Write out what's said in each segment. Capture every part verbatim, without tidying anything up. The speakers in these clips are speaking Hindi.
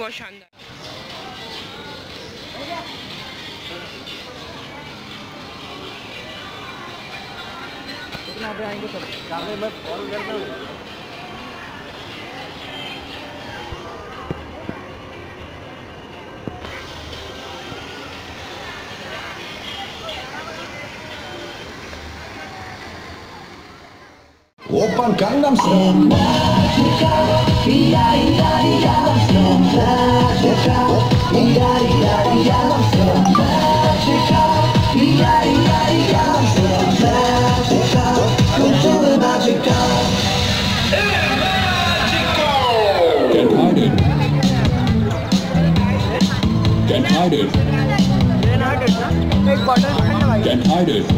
बहुत शानदार। कितना पे आएंगे सब सामने मैं कॉल करता हूँ। Open Gangnam Style. Imagica, Imagica, Imagica, Imagica, Imagica, Imagica, come to Imagica. Imagica. Get hide it. Get hide it. एक बॉटल Get hide it.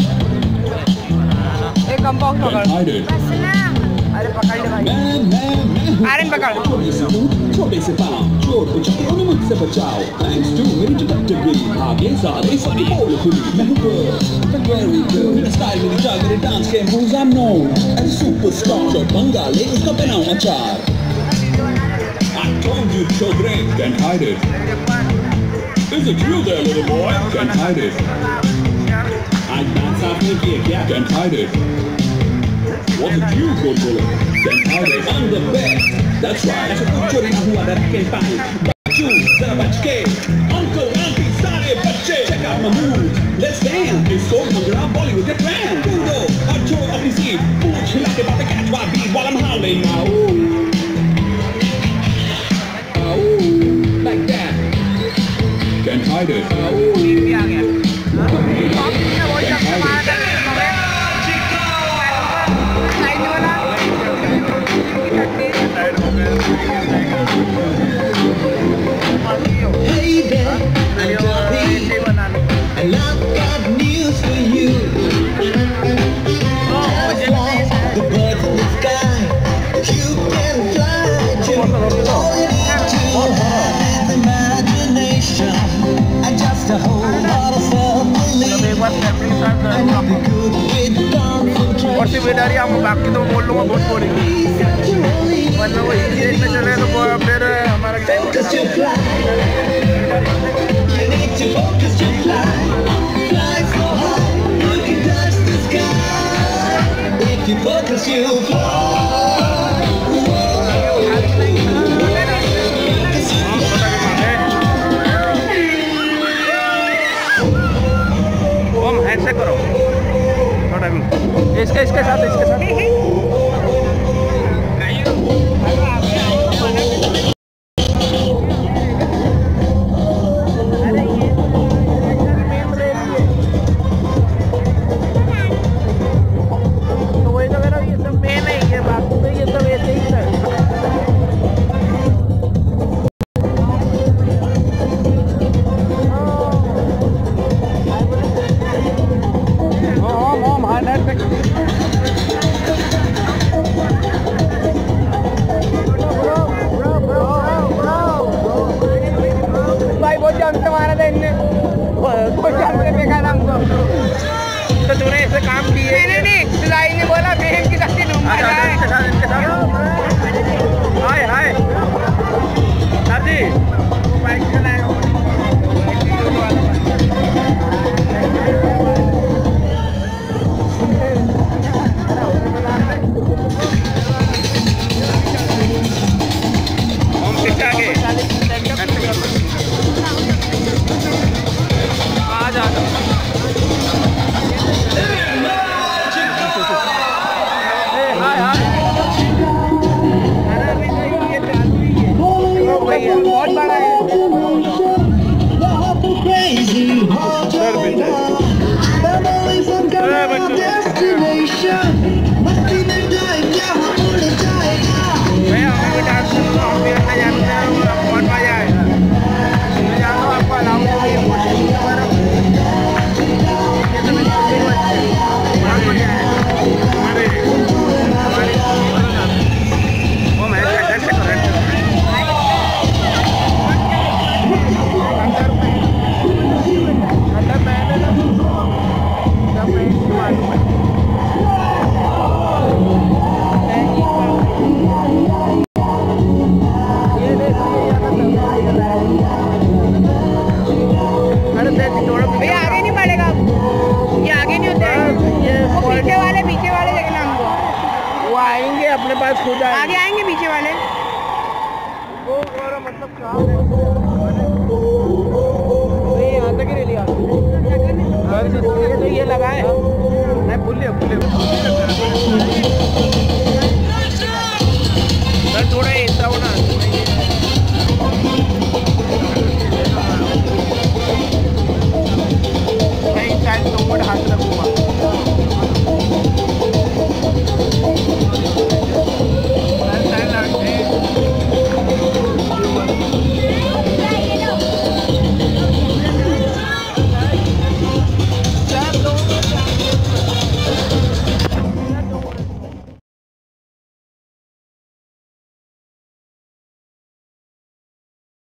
एक कंपाउंड पकड़। Hide it. अरे पकड़ ले भाई। आर्यन पकड़। छोटे से पाँव चोट को चक्रों ने मुझसे बचाओ। Thanks to मेरी डिटेक्टिव आगे सारे सारी बोल खुली। मैं हूँ good, but very good. मेरा स्टाइल मेरी चाल मेरे डांस के moves I'm known as a superstar. जो बंगाली उसका बनाऊँ अचार। I told you children can't hide it. Is it you there little boy? Can't hide it. I dance आपने किया क्या? Can't hide it. Was it you, good bullet? Can't hide it. I'm the best. That's right. ऐसा कुछ चोरी ना हुआ डर के पाए. बच्चू जरा बच के. Uncle, auntie, सारे बच्चे. Check out my moves. Let's dance. It's so bhangra Bollywood के fan. Kúndo, और छोड़ अपनी सीट. पूछ हिला के बातें catch my beat while I'm howling now. Like that. Can't hide it. Hey there, I'm Bobby, and I've got news for you. That's why the birds in the sky, you can fly to. All you need to have is imagination, and just a whole lot of self-belief. And if you could get concentration, और जिम्मेदारी हम बाकी तो बोल लूँगा बहुत बोलेंगे। मतलब वो इसी रेट में चले तो फिर हमारा focus to fly. You need to focus to fly. Fly so high, you can touch the sky. If you focus, you fly. हम हैंडशेक करो थोड़ा भी इसके इसके साथ इसके साथ तो तूने ऐसे काम किए? मैंने नहीं, सिलाई ने बोला बहन की शक्ति दूंगा। हाय हाय सर जी।